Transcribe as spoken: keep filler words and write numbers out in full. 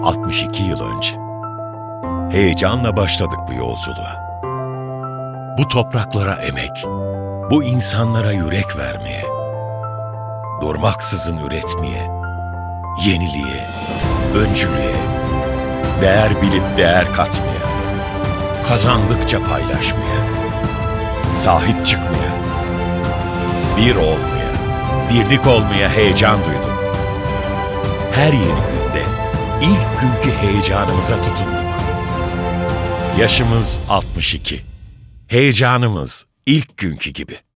altmış iki yıl önce. Heyecanla başladık bu yolculuğa. Bu topraklara emek, bu insanlara yürek vermeye, durmaksızın üretmeye, yeniliğe, öncülüğe, değer bilip değer katmaya, kazandıkça paylaşmaya, sahip çıkmaya, bir olmaya, birlik olmaya heyecan duyduk. Her yeni günde ilk günkü heyecanımıza tutunduk. Yaşımız altmış iki. Heyecanımız ilk günkü gibi.